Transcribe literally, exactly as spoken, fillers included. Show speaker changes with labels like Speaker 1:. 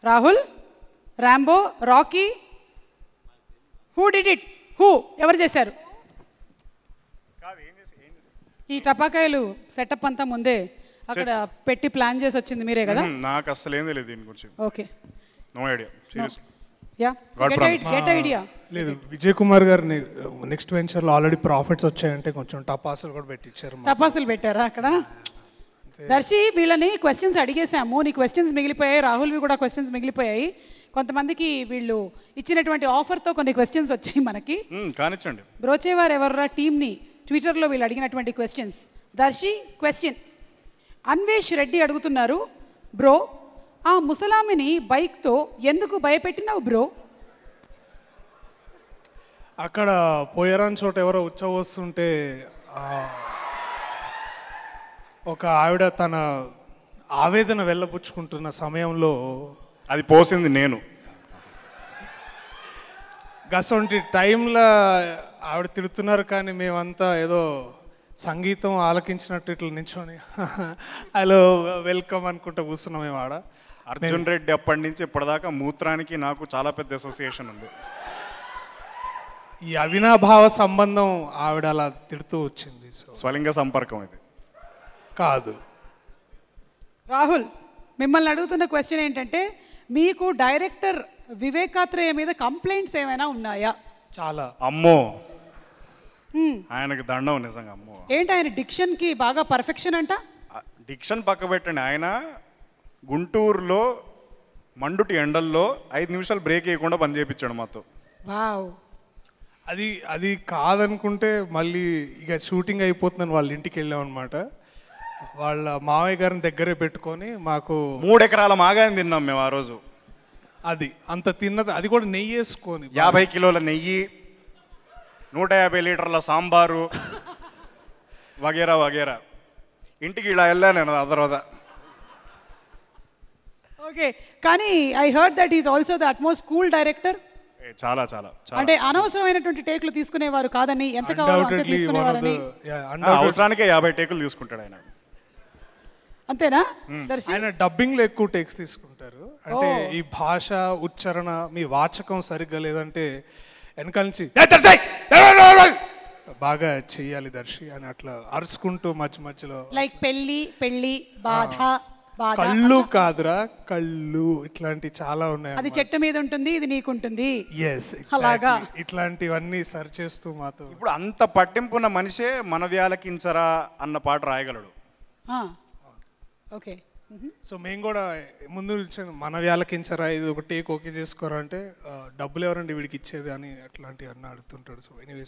Speaker 1: Rahul, Rambo, Rocky, who did it? Who ఎవరు చేశారు ఈ టపాకాయలు? సెటప్ అంతా ముందే అక్కడ పెట్టి ప్లాన్ చేసి వచ్చింది మీరే కదా?
Speaker 2: నాకు అసలు ఏం తెలియదు దీని గురించి.
Speaker 1: Okay,
Speaker 2: no idea seriously.
Speaker 1: Ya get idea.
Speaker 3: లేదు, విజయ్ కుమార్ గారు నెక్స్ట్ వెంచర్లో ఆల్రెడీ ప్రాఫిట్స్ వచ్చాయంటే కొంచెం టపాసులు కూడా పెట్టించారు.
Speaker 1: టపాసులు పెట్టారా అక్కడ? దర్శి, వీళ్ళని క్వశ్చన్స్ అడిగేసాము, నీ క్వశ్చన్స్ మిగిలిపోయాయి, రాహుల్వి కూడా క్వశ్చన్స్ మిగిలిపోయాయి. కొంతమందికి వీళ్ళు ఇచ్చినటువంటి ఆఫర్తో కొన్ని క్వశ్చన్స్ వచ్చాయి మనకి.
Speaker 2: కానిచ్చండి.
Speaker 1: బ్రోచేవారు ఎవర్రా టీమ్ని ట్విట్టర్లో వీళ్ళు అడిగినటువంటి క్వశ్చన్స్. దర్శి క్వశ్చన్, అన్వేష్ రెడ్డి అడుగుతున్నారు, బ్రో ఆ ముసలామిని బైక్తో ఎందుకు భయపెట్టినావు బ్రో?
Speaker 3: అక్కడ పోయరాని చోట ఎవరో ఉచ్చవస్తుంటే ఒక ఆవిడ తన ఆవేదన వెళ్ళబుచ్చుకుంటున్న సమయంలో
Speaker 2: అది పోసింది నేను.
Speaker 3: గసంటి టైంలో ఆవిడ తిడుతున్నారు, కానీ మేమంతా ఏదో సంగీతం ఆలకించినట్టు ఇట్లా నించొని హలో వెల్కమ్ అనుకుంటూ కూర్చున్నాం మేము ఆడ.
Speaker 2: అర్జున్ రెడ్డి అప్పటి నుంచి ఇప్పటిదాకా మూత్రానికి నాకు చాలా పెద్ద అసోసియేషన్ ఉంది.
Speaker 3: ఈ అవినాభావ సంబంధం ఆవిడ అలా తిడుతూ వచ్చింది. సో
Speaker 2: స్వలింగ సంపర్కం ఇది
Speaker 3: కాదు.
Speaker 1: రాహుల్, మిమ్మల్ని అడుగుతున్న క్వశ్చన్ ఏంటంటే, మీకు డైరెక్టర్ వివేకాత్రేయ మీద కంప్లైంట్స్ ఏమైనా ఉన్నాయా?
Speaker 3: చాలా.
Speaker 2: అమ్మో, ఆయనకు దండం నిజంగా. అమ్మో,
Speaker 1: ఏంటి ఆయన డిక్షన్కి బాగా పర్ఫెక్షన్ అంట.
Speaker 2: డిక్షన్ పక్క పెట్టండి, ఆయన గుంటూరులో మండుటి ఎండల్లో ఐదు నిమిషాలు బ్రేక్ వేయకుండా పని చేయించాడు మాతో.
Speaker 1: వావ్.
Speaker 3: అది అది కాదనుకుంటే మళ్ళీ ఇక షూటింగ్ అయిపోతుందని వాళ్ళ ఇంటికి వెళ్ళాం అనమాట. వాళ్ళ మావయ్య గారిని దగ్గరే పెట్టుకొని మాకు
Speaker 2: మూడు ఎకరాల మాగాని తిన్నాం మేము ఆ రోజు.
Speaker 3: అది అంత తిన్నది, అది కూడా నెయ్యి వేసుకొని,
Speaker 2: యాభై కిలోల నెయ్యి, నూట యాభై లీటర్ల సాంబారు వగేరా వగేరా. ఇంటికి ఇలా వెళ్ళాను నేను ఆ తర్వాత.
Speaker 1: ఓకే, కానీ I heard that is also the utmost cool director.
Speaker 2: చాలా చాలా
Speaker 1: అంటే అనవసరమైనటువంటి టేకులు తీసుకునేవారు కాదని, ఎంత కావాలో అంతే తీసుకునేవారని.
Speaker 2: అవసరానికే యాభై టేకులు తీసుకుంటాడు ఆయన.
Speaker 1: అంతేనా?
Speaker 3: ఆయన డబ్బింగ్ లో ఎక్కువ టేక్స్ తీసుకుంటారు. అంటే ఈ భాష ఉచ్చారణ మీ వాచకం సరిగ్గా లేదంటే వెనకాల నుంచి బాగా చెయ్యాలి దర్శి అని అట్లా అరుచుకుంటూ మధ్య మధ్యలో.
Speaker 1: లైక్ పెళ్లి పెళ్లి బాధ బాధ.
Speaker 3: కళ్ళు కాదురా, కళ్ళు ఇట్లాంటి చాలా ఉన్నాయి.
Speaker 1: అది చెట్టు మీద ఉంటుంది, ఇది నీకుంటుంది.
Speaker 3: ఎస్, అలాగా ఇట్లాంటివన్నీ సరి చేస్తూ మాతో.
Speaker 2: ఇప్పుడు అంత పట్టింపున్న మనిషే మన వ్యాలకించరా అన్న పాట రాయగలడు.
Speaker 1: ఓకే,
Speaker 3: సో మేము కూడా ముందు మన వ్యాలకించరా, ఇది ఒక టేక్ ఓకే చేసుకోరా అంటే డబ్బులు ఎవరండి వీడికి ఇచ్చేది అని అట్లాంటివి అన్న అడుగుతుంటాడు. So anyways